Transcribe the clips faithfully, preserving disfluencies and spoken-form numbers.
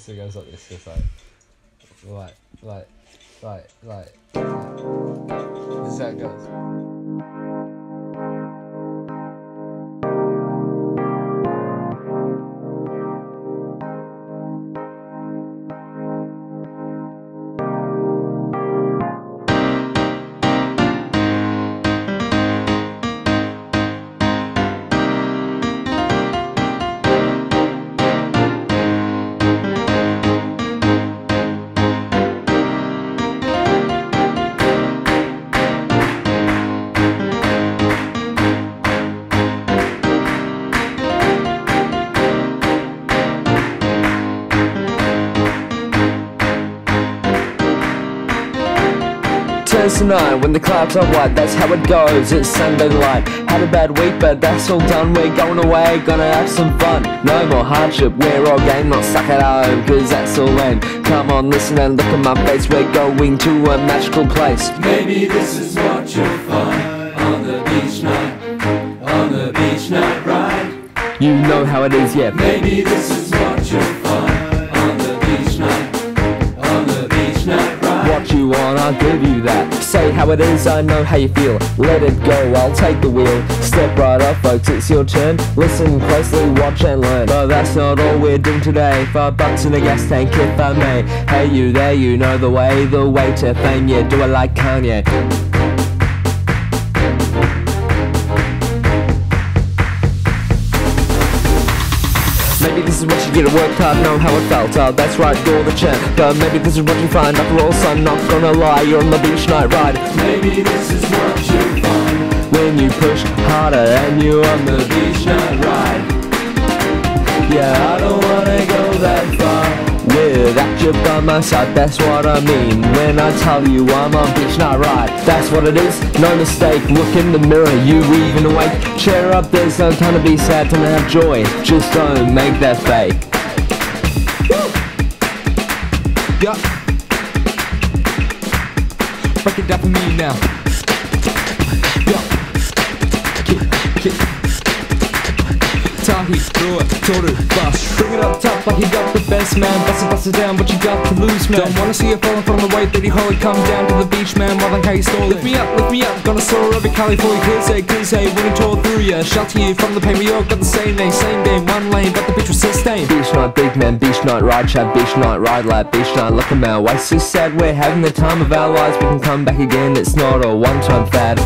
So it goes like this, just like, like, like, like, like, like. This is how it goes. Turns to night when the clouds are white, that's how it goes, it's Sunday light. Had a bad week but that's all done, we're going away, gonna have some fun. No more hardship, we're all game, not stuck at home, cause that's all lame. Come on, listen and look at my face, we're going to a magical place. Maybe this is what you'll find on the beach night, on the beach night ride. You know how it is, yeah. Maybe this is what you'll find on the beach night, on the beach night ride. What you want, I'll give you that. Say how it is, I know how you feel. Let it go, I'll take the wheel. Step right up, folks, it's your turn. Listen closely, watch and learn. But that's not all we're doing today. Five bucks in a gas tank, if I may. Hey you there, you know the way, the way to fame. Yeah, do it like Kanye. Maybe this is what you get at work hard, know how it felt, oh that's right, you're the champ. But maybe this is what you find, after all son, not gonna lie, you're on the beach night ride. Maybe this is what you find when you push harder and you're on the beach night ride. Yeah, I don't wanna go that far without you by my side, that's what I mean when I tell you I'm on beach night ride. That's what it is, no mistake, look in the mirror, you even awake. Cheer up, there's no time to be sad, time to have joy, just don't make that fake. Woo! Yeah. Break it down for me now. Yeah. Kick, kick. Tahi, throw it, total, bust. Bring it up top like you got the best, man. Bust it, bust it down, what you got to lose, man. Don't wanna see you falling from the weight that you hold. Come down to the beach, man, while I can't stall it. Lift me up, lift me up, gonna soar over Cali for you. Clear say, clear say, when it tore through ya. Shelter you from the pain, we all got the same name. Same game, one lane, but the beach was sustained. Beach night, big man, beach night ride, chat, beach night ride, like beach night, look at our waist. So sad, we're having the time of our lives. We can come back again, it's not a one-time fad.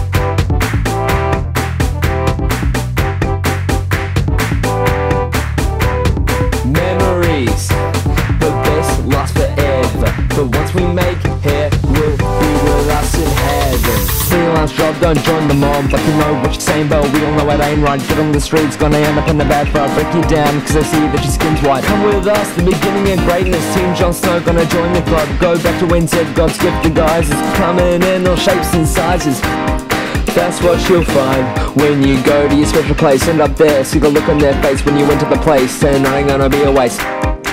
But once we make it, we'll be with us in heaven. Freelance job, don't join the mob. Like you know what you're saying, but we all know it ain't right. Get on the streets, gonna end up in the bad fire. Break you down, cause I see that your skin's white. Come with us, the beginning of greatness. Team Jon Snow, gonna join the club. Go back to Wednesday, God's gift to guys. It's coming in all shapes and sizes. That's what you'll find when you go to your special place. And up there, see the look on their face when you enter the place. And I ain't gonna be a waste.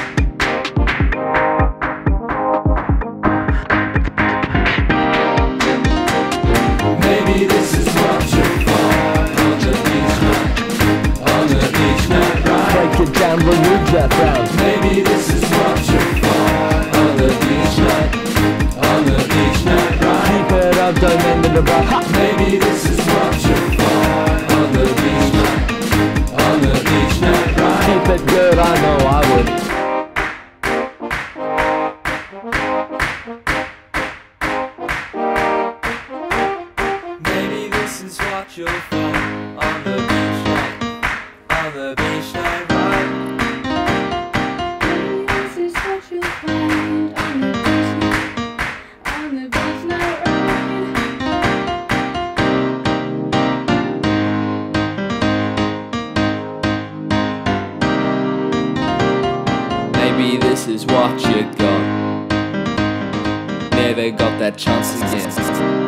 Maybe this is what you'll find on the beach night, on the beach night ride. Break it down, remove that frown. Maybe this is what you'll find on the beach night, on the beach night ride. Keep it up, don't end it about. Maybe this is what you'll find on the beach night, on the beach night ride. Keep it good, I know I would. Maybe this is what you'll find on the beach night, on the beach night ride. Maybe this is what you'll find on the beach night, on the beach night ride. Maybe this is what you got. Never got that chance again.